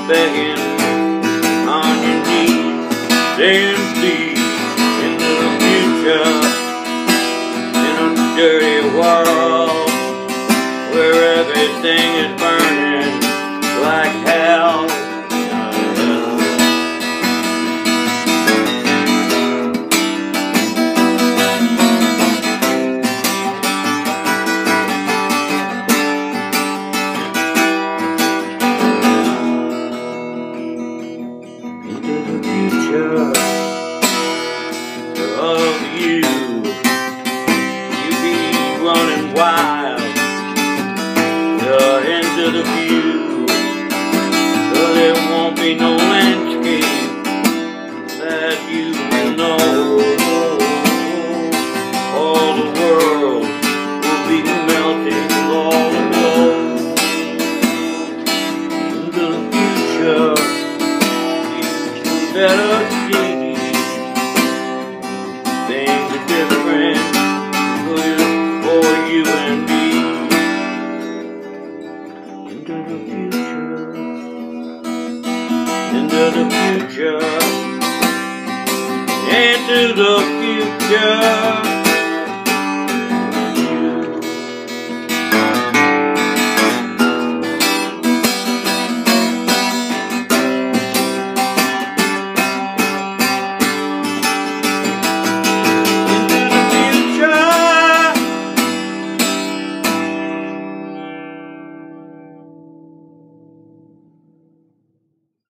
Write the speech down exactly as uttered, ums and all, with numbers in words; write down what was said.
begging on your knees, saying please, into the future, in a dirty world where everything is burning like hell. Of you, you be running wild, you're into the view, so there won't be no landscape that you know. All the world will be melting all aglow. Into the future, you better see. Things are different for you, for you and me. Into the future, into the future, into the future.